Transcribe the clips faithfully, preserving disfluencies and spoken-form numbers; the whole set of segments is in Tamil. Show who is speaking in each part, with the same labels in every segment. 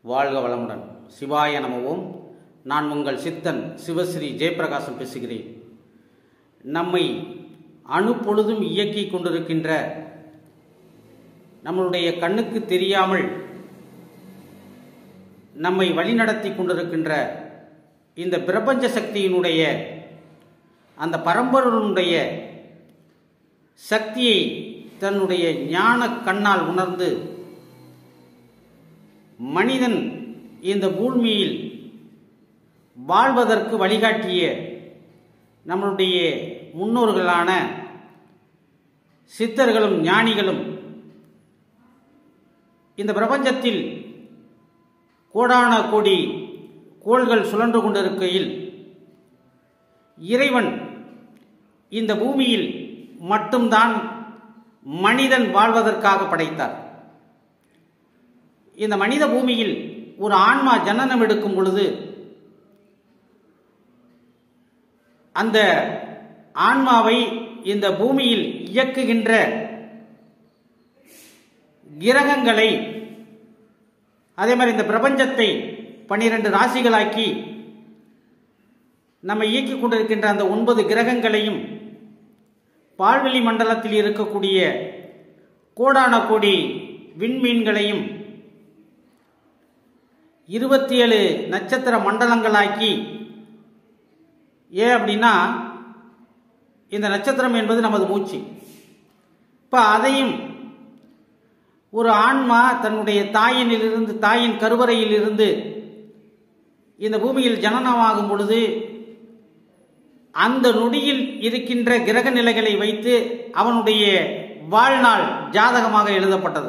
Speaker 1: வாழ்க வளமுடன். சிவாய நமவோம். நான் உங்கள் சித்தன் சிவஸ்ரீ ஜெயப்பிரகாசம் பேசுகிறேன். நம்மை அணுப்பொழுதும் இயக்கி கொண்டிருக்கின்ற, நம்மளுடைய கண்ணுக்கு தெரியாமல் நம்மை வழிநடத்தி கொண்டிருக்கின்ற இந்த பிரபஞ்ச சக்தியினுடைய அந்த பரம்பொருளுடைய சக்தியை தன்னுடைய ஞான கண்ணால் உணர்ந்து மனிதன் இந்த பூமியில் வாழ்வதற்கு வழிகாட்டிய நம்மளுடைய முன்னோர்களான சித்தர்களும் ஞானிகளும் இந்த பிரபஞ்சத்தில் கோடான கோடி கோள்கள் சுழன்று கொண்டிருக்கையில் இறைவன் இந்த பூமியில் மட்டும்தான் மனிதன் வாழ்வதற்காக படைத்தார். இந்த மனித பூமியில் ஒரு ஆன்மா ஜனனம் எடுக்கும் பொழுது அந்த ஆன்மாவை இந்த பூமியில் இயக்குகின்ற கிரகங்களை, அதே மாதிரி இந்த பிரபஞ்சத்தை பனிரெண்டு ராசிகளாக்கி நம்ம இயக்கிக் கொண்டிருக்கின்ற அந்த ஒன்பது கிரகங்களையும், பால்வெளி மண்டலத்தில் இருக்கக்கூடிய கோடான கோடி விண்மீன்களையும் இருபத்தி ஏழு நட்சத்திர மண்டலங்களாக்கி, ஏன் அப்படின்னா இந்த நட்சத்திரம் என்பது நமது மூச்சு. இப்போ அதையும் ஒரு ஆன்மா தன்னுடைய தாயினிலிருந்து, தாயின் கருவறையில் இருந்து இந்த பூமியில் ஜனனமாகும் பொழுது அந்த நொடியில் இருக்கின்ற கிரக நிலைகளை வைத்து அவனுடைய வாழ்நாள் ஜாதகமாக எழுதப்பட்டது.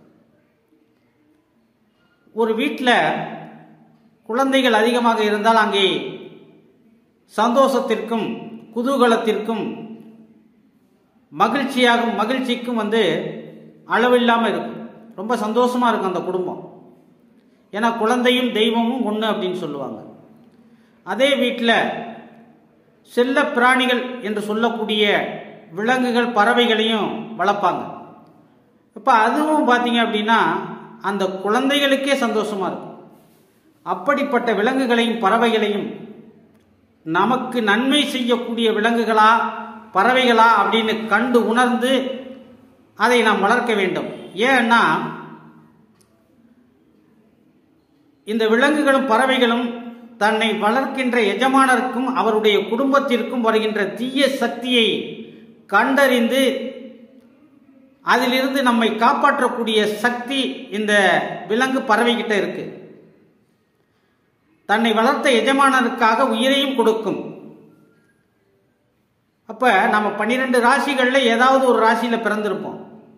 Speaker 1: ஒரு வீட்டில் குழந்தைகள் அதிகமாக இருந்தால் அங்கே சந்தோஷத்திற்கும் குதூகலத்திற்கும் மகிழ்ச்சியாகும் மகிழ்ச்சிக்கும் வந்து அளவில்லாமல் இருக்கும். ரொம்ப சந்தோஷமா இருக்கும் அந்த குடும்பம். ஏன்னா குழந்தையும் தெய்வமும் ஒன்று அப்படின்னு சொல்லுவாங்க. அதே வீட்டில் செல்ல பிராணிகள் என்று சொல்லக்கூடிய விலங்குகள் பறவைகளையும் வளர்ப்பாங்க. இப்போ அதுவும் பார்த்தீங்க அப்படின்னா அந்த குழந்தைகளுக்கே சந்தோஷமா இருக்கும். அப்படிப்பட்ட விலங்குகளையும் பறவைகளையும் நமக்கு நன்மை செய்யக்கூடிய விலங்குகளா பறவைகளா அப்படின்னு கண்டு உணர்ந்து அதை நாம் வளர்க்க வேண்டும். ஏன்னா இந்த விலங்குகளும் பறவைகளும் தன்னை வளர்க்கின்ற எஜமானருக்கும் அவருடைய குடும்பத்திற்கும் வருகின்ற தீய சக்தியை கண்டறிந்து அதிலிருந்து நம்மை காப்பாற்றக்கூடிய சக்தி இந்த விலங்கு பறவைகிட்ட இருக்கு. தன்னை வளர்த்த எஜமானருக்காக உயிரையும் கொடுக்கும். அப்ப நம்ம பன்னிரெண்டு ராசிகள்ல ஏதாவது ஒரு ராசியில பிறந்திருப்போம்.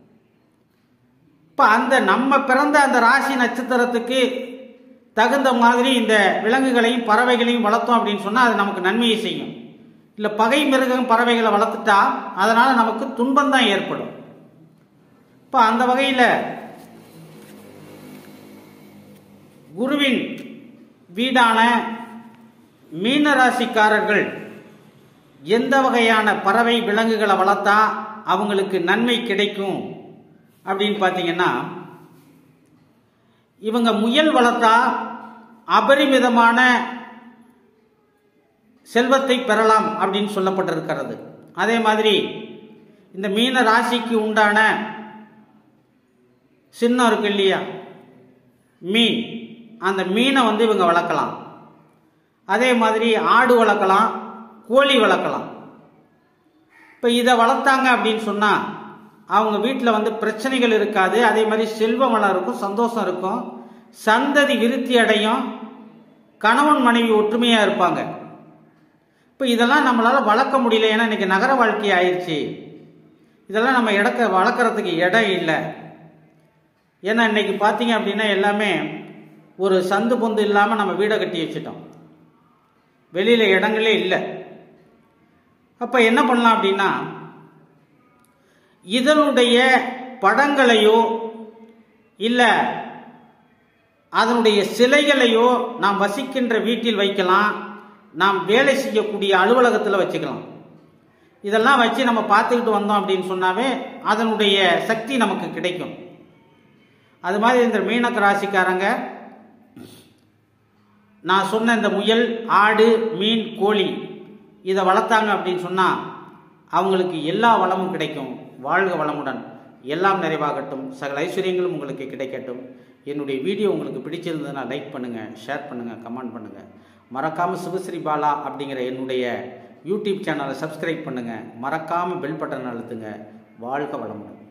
Speaker 1: இப்ப அந்த நம்ம பிறந்த அந்த ராசி நட்சத்திரத்துக்கு தகுந்த மாதிரி இந்த விலங்குகளையும் பறவைகளையும் வளர்த்தோம் அப்படின்னு சொன்னா அது நமக்கு நன்மையை செய்யும். இல்ல பகை மிருகம் பறவைகளை வளர்த்துட்டா அதனால நமக்கு துன்பம் தான் ஏற்படும். இப்ப அந்த வகையில குருவின் வீடான மீன ராசிக்காரர்கள் எந்த வகையான பறவை விலங்குகளை வளர்த்தா அவங்களுக்கு நன்மை கிடைக்கும் அப்படின்னு பார்த்தீங்கன்னா, இவங்க முயல் வளர்த்தா அபரிமிதமான செல்வத்தை பெறலாம் அப்படின்னு சொல்லப்பட்டிருக்கிறது. அதே மாதிரி இந்த மீன ராசிக்கு உண்டான சின்னம் இருக்கு இல்லையா, மீன், அந்த மீனை வந்து இவங்க வளர்க்கலாம். அதே மாதிரி ஆடு வளர்க்கலாம், கோழி வளர்க்கலாம். இப்போ இதை வளர்த்தாங்க அப்படின்னு சொன்னா அவங்க வீட்டில் வந்து பிரச்சனைகள் இருக்காது. அதே மாதிரி செல்வ வளம் இருக்கும், சந்தோஷம் இருக்கும், சந்ததி விருத்தி அடையும், கணவன் மனைவி ஒற்றுமையா இருப்பாங்க. இப்போ இதெல்லாம் நம்மளால வளர்க்க முடியல. ஏன்னா இன்னைக்கு நகர வாழ்க்கை ஆயிடுச்சு. இதெல்லாம் நம்ம இடக்க வளர்க்கறதுக்கு இடம் இல்லை. ஏன்னா இன்னைக்கு பார்த்தீங்க அப்படின்னா எல்லாமே ஒரு சந்து பொந்து இல்லாமல் நம்ம வீடை கட்டி வச்சுட்டோம். வெளியில இடங்களே இல்லை. அப்ப என்ன பண்ணலாம் அப்படின்னா, இதனுடைய படங்களையோ இல்ல அதனுடைய சிலைகளையோ நாம் வசிக்கின்ற வீட்டில் வைக்கலாம், நாம் வேலை செய்யக்கூடிய அலுவலகத்தில் வச்சுக்கலாம். இதெல்லாம் வச்சு நம்ம பார்த்துக்கிட்டு வந்தோம் அப்படின்னு சொன்னாவே அதனுடைய சக்தி நமக்கு கிடைக்கும். அது மாதிரி இந்த மீனக்க ராசிக்காரங்க நான் சொன்ன இந்த முயல், ஆடு, மீன், கோழி இதை வளர்த்தாங்க அப்படின்னு சொன்னால் அவங்களுக்கு எல்லா வளமும் கிடைக்கும். வாழ்க வளமுடன். எல்லாம் நிறைவாகட்டும். சகல ஐஸ்வர்யங்களும் உங்களுக்கு கிடைக்கட்டும். என்னுடைய வீடியோ உங்களுக்கு பிடிச்சிருந்ததுன்னா லைக் பண்ணுங்கள், ஷேர் பண்ணுங்கள், கமெண்ட் பண்ணுங்கள். மறக்காமல் சிவஸ்ரீ பாலா அப்படிங்கிற என்னுடைய யூடியூப் சேனலை சப்ஸ்கிரைப் பண்ணுங்கள். மறக்காமல் பெல் பட்டன் அழுத்துங்க. வாழ்க வளமுடன்.